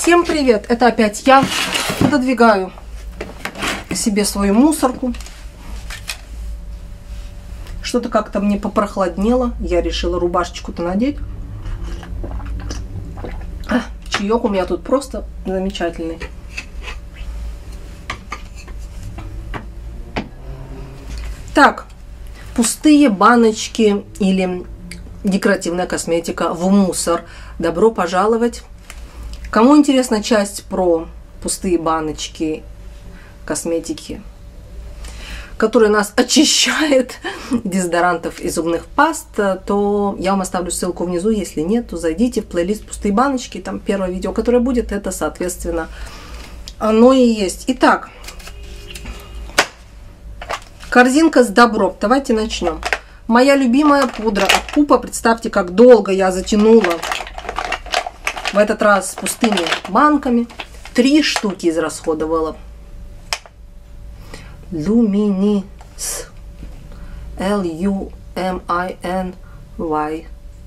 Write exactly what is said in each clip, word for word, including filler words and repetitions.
Всем привет! Это опять я. Пододвигаю себе свою мусорку. Что-то как-то мне попрохладнело. Я решила рубашечку-то надеть. А, чаек у меня тут просто замечательный. Так, пустые баночки или декоративная косметика в мусор. Добро пожаловать! Кому интересна часть про пустые баночки косметики, которая нас очищает, дезодорантов и зубных паст, то я вам оставлю ссылку внизу. Если нет, то зайдите в плейлист «Пустые баночки». Там первое видео, которое будет, это, соответственно, оно и есть. Итак, корзинка с добром. Давайте начнем. Моя любимая пудра от Пупа. Представьте, как долго я затянула. В этот раз с пустыми банками. Три штуки израсходовала. Luminis. Л Ю М I N Y.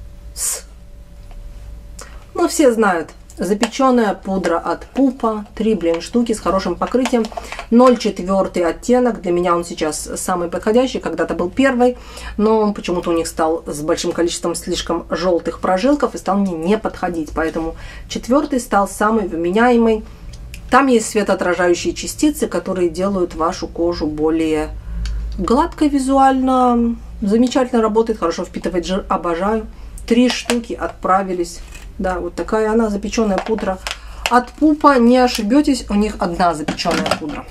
Ну, все знают. Запеченная пудра от Пупа. Три, блин, штуки с хорошим покрытием. ноль четыре оттенок. Для меня он сейчас самый подходящий. Когда-то был первый. Но почему-то у них стал с большим количеством слишком желтых прожилков и стал мне не подходить. Поэтому четвертый стал самый вменяемый. Там есть светоотражающие частицы, которые делают вашу кожу более гладкой визуально. Замечательно работает. Хорошо впитывает жир. Обожаю. Три штуки отправились. Да, вот такая она, запеченная пудра от Пупа. Не ошибетесь, у них одна запеченная пудра.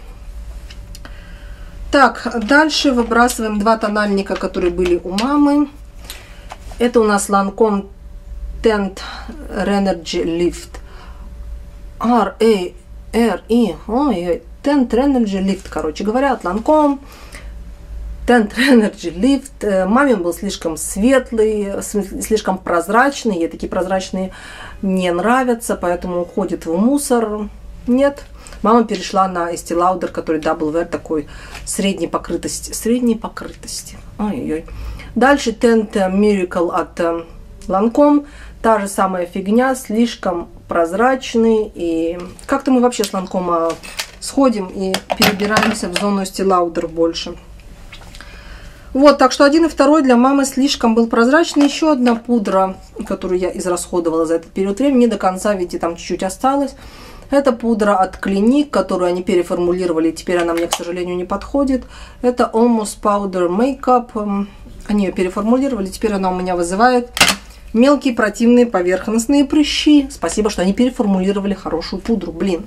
Так, дальше выбрасываем два тональника, которые были у мамы. Это у нас Lancome Tint Energy Lift. R A R I. Ой, Tint Energy Lift, короче говоря, от Lancome. Tint Energy Lift. Маме он был слишком светлый, слишком прозрачный. Ей такие прозрачные не нравятся, поэтому уходит в мусор. Нет. Мама перешла на Estee Lauder, который Double Wear, такой средней покрытости. Средней покрытости. Ой-ой-ой. Дальше Tint Miracle от Lancome. Та же самая фигня, слишком прозрачный. И как-то мы вообще с Lancome сходим и перебираемся в зону Estee Lauder больше. Вот, так что один и второй для мамы слишком был прозрачный. Еще одна пудра, которую я израсходовала за этот период времени, не до конца, видите, там чуть-чуть осталось. Это пудра от Clinique, которую они переформулировали, теперь она мне, к сожалению, не подходит. Это Almost Powder Makeup. Они ее переформулировали, теперь она у меня вызывает мелкие противные поверхностные прыщи. Спасибо, что они переформулировали хорошую пудру, блин.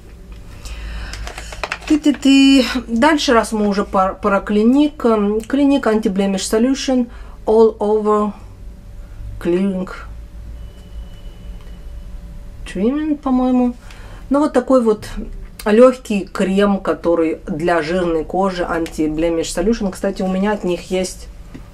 Ты-ты-ты. Дальше, раз мы уже про, про Clinique. Clinique Anti-Blemish Solution All Over Clearing Treatment, по-моему. Ну, вот такой вот легкий крем, который для жирной кожи. Anti-Blemish Solution. Кстати, у меня от них есть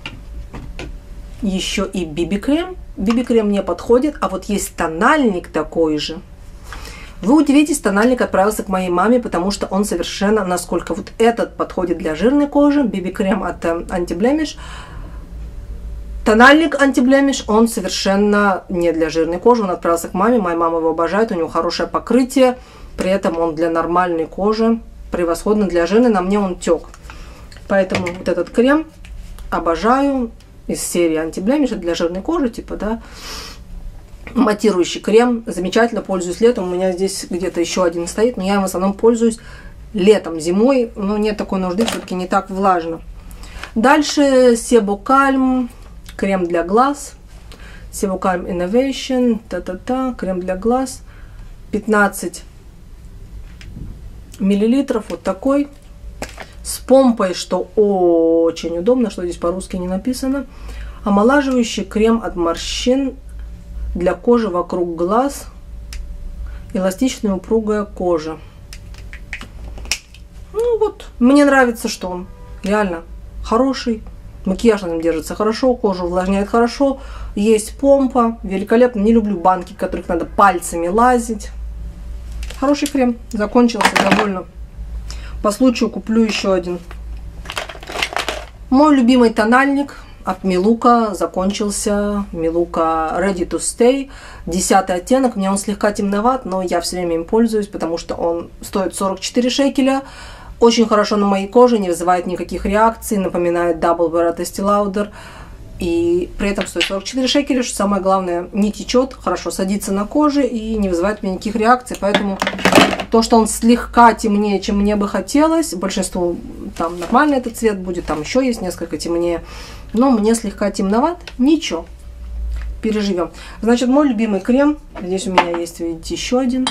еще и би би-крем. би би-крем не подходит, а вот есть тональник такой же. Вы удивитесь, тональник отправился к моей маме, потому что он совершенно, насколько вот этот подходит для жирной кожи, би би-крем от Anti-Blemish, тональник Anti-Blemish, он совершенно не для жирной кожи, он отправился к маме, моя мама его обожает, у него хорошее покрытие, при этом он для нормальной кожи, превосходно для жирной, на мне он тек. Поэтому вот этот крем обожаю, из серии Anti-Blemish для жирной кожи, типа, да. Матирующий крем, замечательно, пользуюсь летом. У меня здесь где-то еще один стоит, но я им в основном пользуюсь летом, зимой, но нет такой нужды, все-таки не так влажно. Дальше Себокальм, крем для глаз, Себокальм Innovation, та-та-та, крем для глаз, пятнадцать миллилитров, вот такой, с помпой, что очень удобно, что здесь по-русски не написано, омолаживающий крем от морщин, для кожи вокруг глаз, эластичная упругая кожа. Ну вот, мне нравится, что он реально хороший, макияж на нем держится хорошо, кожу увлажняет хорошо, есть помпа, великолепно. Не люблю банки, в которых надо пальцами лазить. Хороший крем, закончился, довольно. По случаю куплю еще один. Мой любимый тональник от Милука закончился. Милука Ready to Stay. Десятый оттенок. Мне он слегка темноват, но я все время им пользуюсь, потому что он стоит сорок четыре шекеля. Очень хорошо на моей коже, не вызывает никаких реакций. Напоминает Double Wear от Estee Lauder. И при этом стоит сорок четыре шекеля, что самое главное, не течет, хорошо садится на коже и не вызывает у меня никаких реакций. Поэтому то, что он слегка темнее, чем мне бы хотелось, большинству там нормально этот цвет будет, там еще есть несколько темнее, но мне слегка темноват, ничего, переживем. Значит, мой любимый крем, здесь у меня есть, видите, еще один.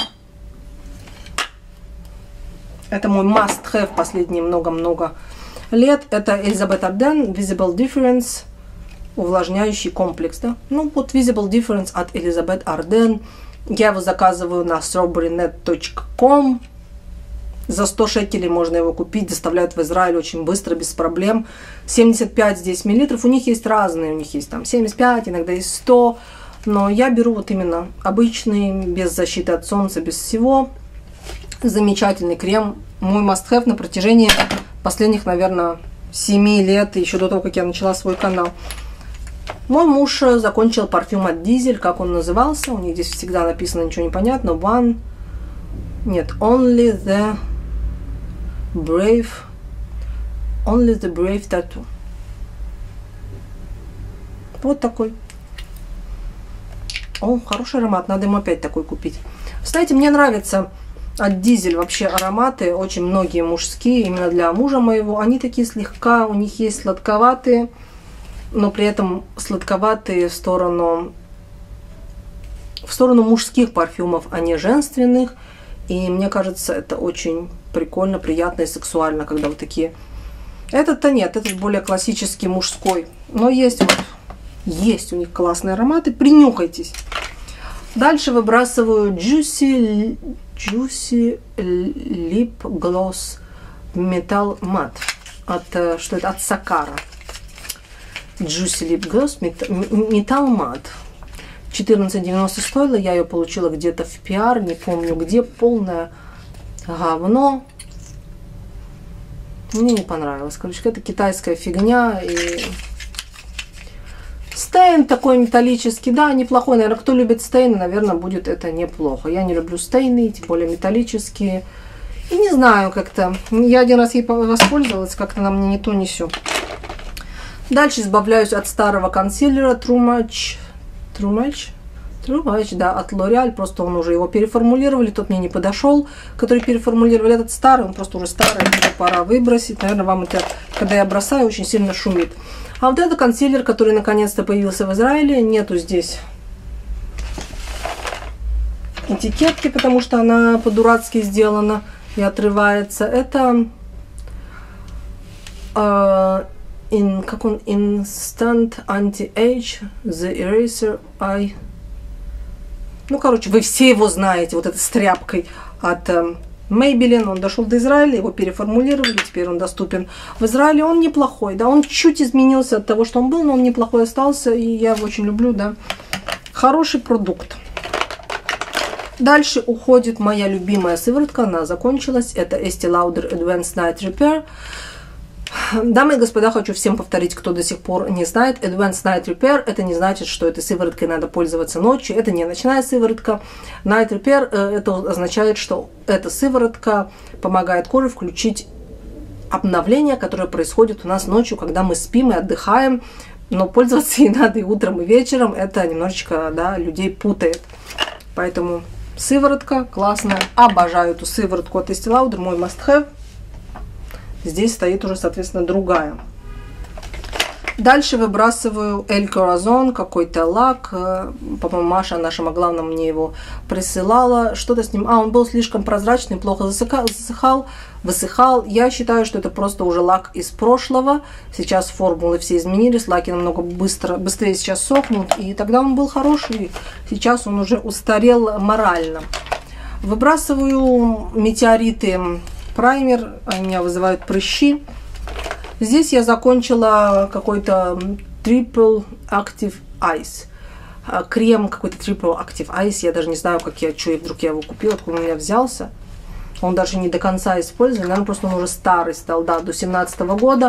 Это мой must-have последние много-много лет. Это Elizabeth Arden Visible Difference. Увлажняющий комплекс, да? Ну, вот Visible Difference от Elizabeth Arden. Я его заказываю на strawberry net точка com. За сто шекелей можно его купить. Доставляют в Израиль очень быстро, без проблем. семьдесят пять здесь миллилитров. У них есть разные. У них есть там семьдесят пять, иногда есть сто. Но я беру вот именно обычный, без защиты от солнца, без всего. Замечательный крем. Мой must-have на протяжении последних, наверное, семи лет. Еще до того, как я начала свой канал. Мой муж закончил парфюм от Diesel, как он назывался. У них здесь всегда написано, ничего не понятно. One, нет, Only the Brave, Only the Brave Tattoo. Вот такой. О, хороший аромат, надо ему опять такой купить. Кстати, мне нравится от Diesel вообще ароматы, очень многие мужские, именно для мужа моего. Они такие слегка, у них есть сладковатые, но при этом сладковатые в сторону, в сторону мужских парфюмов, а не женственных. И мне кажется, это очень прикольно, приятно и сексуально, когда вот такие. Этот-то нет, этот более классический мужской. Но есть вот, есть у них классные ароматы, принюхайтесь. Дальше выбрасываю Juicy, Juicy Lip Gloss Metal Matte. От, что это? От Сакара. Juicy Lip Gloss Metal Matte. четырнадцать девяносто стоила, я ее получила где-то в пиар, не помню где, полное говно. Мне не понравилось. Короче, это китайская фигня. И стейн такой металлический, да, неплохой. Наверное, кто любит стейны, наверное, будет это неплохо. Я не люблю стейны, тем более металлические. И не знаю, как-то. Я один раз ей воспользовалась, как-то она мне не то, не сё. Дальше избавляюсь от старого консилера True Match. True Match? True Match, да, от L'Oreal. Просто он уже его переформулировали. Тот мне не подошел, который переформулировали. Этот старый, он просто уже старый. Уже пора выбросить. Наверное, вам это, когда я бросаю, очень сильно шумит. А вот это консилер, который наконец-то появился в Израиле. Нету здесь этикетки, потому что она по-дурацки сделана и отрывается. Это... Э In, как он? Instant Anti-Age The Eraser Eye. Ну, короче, вы все его знаете. Вот это с тряпкой от э, Maybelline. Он дошел до Израиля, его переформулировали. Теперь он доступен в Израиле. Он неплохой, да. Он чуть изменился от того, что он был, но он неплохой остался. И я его очень люблю, да. Хороший продукт. Дальше уходит моя любимая сыворотка. Она закончилась. Это Estee Lauder Advanced Night Repair. Дамы и господа, хочу всем повторить, кто до сих пор не знает. Advanced Night Repair, это не значит, что этой сывороткой надо пользоваться ночью. Это не ночная сыворотка. Night Repair, это означает, что эта сыворотка помогает коже включить обновление, которое происходит у нас ночью, когда мы спим и отдыхаем. Но пользоваться ей надо и утром, и вечером. Это немножечко, да, людей путает. Поэтому сыворотка классная. Обожаю эту сыворотку от Estee Lauder, мой must-have. Здесь стоит уже, соответственно, другая. Дальше выбрасываю Эль Corazon, какой-то лак. По-моему, Маша, наша главная, мне его присылала. Что-то с ним... А, он был слишком прозрачный, плохо засыхал, засыхал, высыхал. Я считаю, что это просто уже лак из прошлого. Сейчас формулы все изменились, лаки намного быстро, быстрее сейчас сохнут. И тогда он был хороший, сейчас он уже устарел морально. Выбрасываю метеориты... Праймер, они меня вызывают прыщи. Здесь я закончила какой-то Triple Active Ice. Крем какой-то Triple Active Ice. Я даже не знаю, как я, что я вдруг я его купила, откуда он у меня взялся. Он даже не до конца использован. Наверное, просто он уже старый стал, да, до семнадцатого года.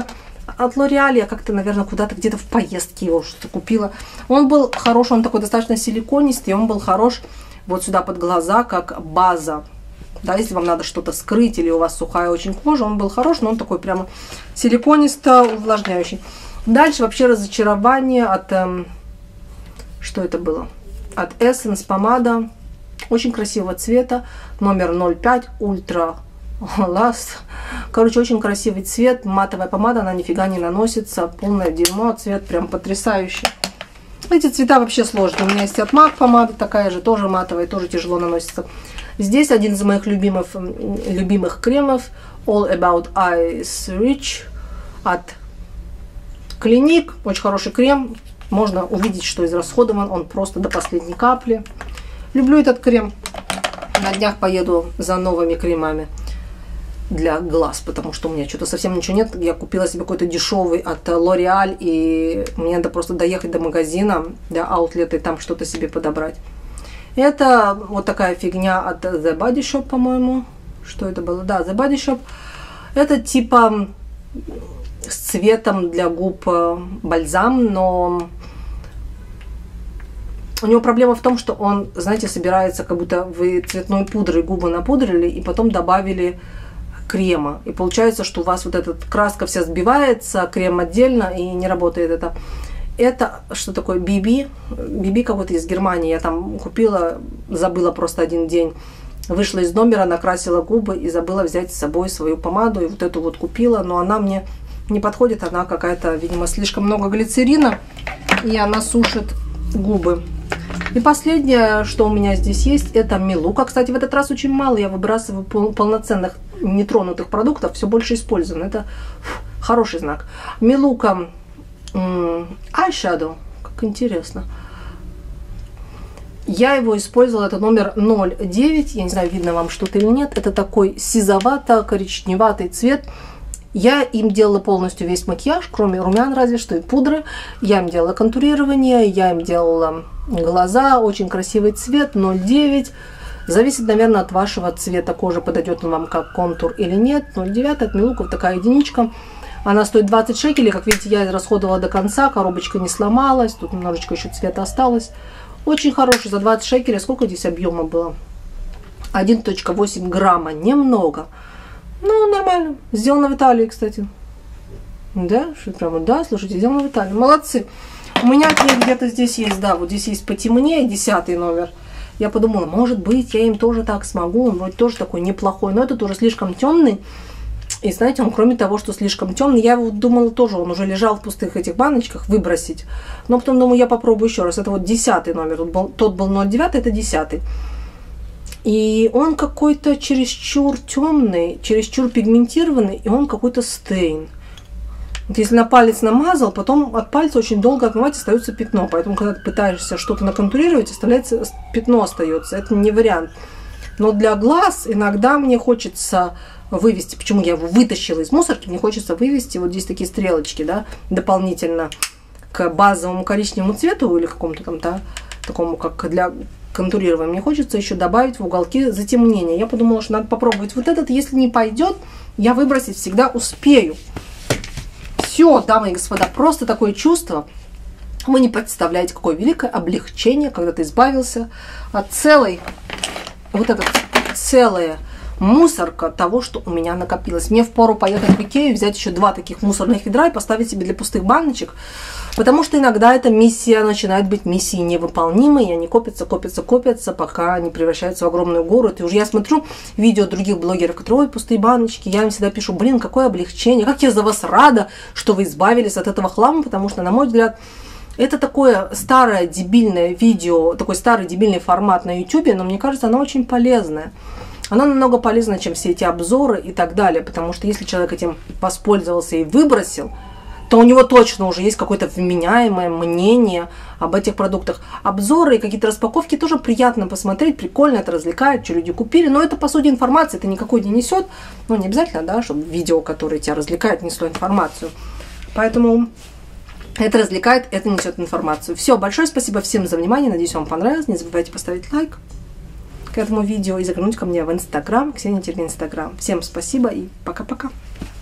От L'Oreal я как-то, наверное, куда-то где-то в поездке его что-то купила. Он был хорош, он такой достаточно силиконистый, он был хорош вот сюда под глаза, как база. Да, если вам надо что-то скрыть или у вас сухая очень кожа, он был хорош, но он такой прямо силиконисто увлажняющий. Дальше вообще разочарование от... Эм, что это было? От Essence помада. Очень красивого цвета. Номер ноль пять Ultra Last. Короче, очень красивый цвет. Матовая помада, она нифига не наносится. Полное дерьмо. Цвет прям потрясающий. Эти цвета вообще сложные. У меня есть от MAC помада такая же, тоже матовая, тоже тяжело наносится. Здесь один из моих любимых, любимых кремов. All About Eyes Rich от Clinique. Очень хороший крем. Можно увидеть, что израсходован он просто до последней капли. Люблю этот крем. На днях поеду за новыми кремами для глаз, потому что у меня что-то совсем ничего нет. Я купила себе какой-то дешевый от L'Oreal, и мне надо просто доехать до магазина, до аутлета, и там что-то себе подобрать. Это вот такая фигня от The Body Shop, по-моему. Что это было? Да, The Body Shop. Это типа с цветом для губ бальзам, но у него проблема в том, что он, знаете, собирается, как будто вы цветной пудрой губы напудрили и потом добавили крема. И получается, что у вас вот эта краска вся сбивается, крем отдельно, и не работает это. Это что такое? би би. би би какой-то из Германии. Я там купила, забыла просто один день. Вышла из номера, накрасила губы и забыла взять с собой свою помаду. И вот эту вот купила, но она мне не подходит. Она какая-то, видимо, слишком много глицерина, и она сушит губы. И последнее, что у меня здесь есть, это Милука. Кстати, в этот раз очень мало я выбрасываю пол полноценных нетронутых продуктов, все больше использовано. Это фу, хороший знак. Милука eyeshadow, как интересно. Я его использовала, это номер ноль девять, я не знаю, видно вам что-то или нет. Это такой сизовато-коричневатый цвет. Я им делала полностью весь макияж, кроме румян разве что и пудры. Я им делала контурирование, я им делала глаза. Очень красивый цвет, ноль девять. Зависит, наверное, от вашего цвета кожи, подойдет он вам как контур или нет. ноль девять от Милука, такая единичка. Она стоит двадцать шекелей. Как видите, я расходовала до конца, коробочка не сломалась. Тут немножечко еще цвета осталось. Очень хороший за двадцать шекелей. Сколько здесь объема было? один целых восемь грамма, немного. Ну, нормально. Сделано в Италии, кстати. Да, что прямо, да, слушайте, сделано в Италии. Молодцы. У меня где-то здесь есть, да, вот здесь есть потемнее, десятый номер. Я подумала, может быть, я им тоже так смогу. Он вроде тоже такой неплохой, но этот уже слишком темный. И знаете, он кроме того, что слишком темный, я вот думала тоже, он уже лежал в пустых этих баночках, выбросить. Но потом думаю, я попробую еще раз. Это вот десятый номер. Тот был, тот был ноль девять, это десятый. И он какой-то чересчур темный, чересчур пигментированный, и он какой-то стейн. Вот если на палец намазал, потом от пальца очень долго отмывать, остается пятно. Поэтому, когда ты пытаешься что-то наконтурировать, оставляется пятно остается. Это не вариант. Но для глаз иногда мне хочется вывести, почему я его вытащила из мусорки, мне хочется вывести вот здесь такие стрелочки, да, дополнительно к базовому коричневому цвету или какому-то там, да, такому, как для контурирования. Мне хочется еще добавить в уголки затемнения. Я подумала, что надо попробовать вот этот. Если не пойдет, я выбросить всегда успею. Все, дамы и господа, просто такое чувство. Вы не представляете, какое великое облегчение, когда ты избавился от целой, вот это целое мусорка того, что у меня накопилось. Мне впору поехать в Икею и взять еще два таких мусорных ведра и поставить себе для пустых баночек, потому что иногда эта миссия начинает быть миссией невыполнимой, и они копятся, копятся, копятся, пока не превращаются в огромную гору. И уже я смотрю видео других блогеров, которые, ой, пустые баночки, я им всегда пишу, блин, какое облегчение, как я за вас рада, что вы избавились от этого хлама, потому что, на мой взгляд, это такое старое дебильное видео, такой старый дебильный формат на ютубе, но мне кажется, оно очень полезное. Оно намного полезнее, чем все эти обзоры и так далее, потому что если человек этим воспользовался и выбросил, то у него точно уже есть какое-то вменяемое мнение об этих продуктах. Обзоры и какие-то распаковки тоже приятно посмотреть, прикольно, это развлекает, что люди купили, но это, по сути, информация, это никакой не несет, ну, не обязательно, да, чтобы видео, которое тебя развлекает, несло информацию. Поэтому это развлекает, это несет информацию. Все, большое спасибо всем за внимание, надеюсь, вам понравилось, не забывайте поставить лайк к этому видео и заглянуть ко мне в Инстаграм, Ксения Тирга Инстаграм. Всем спасибо и пока-пока.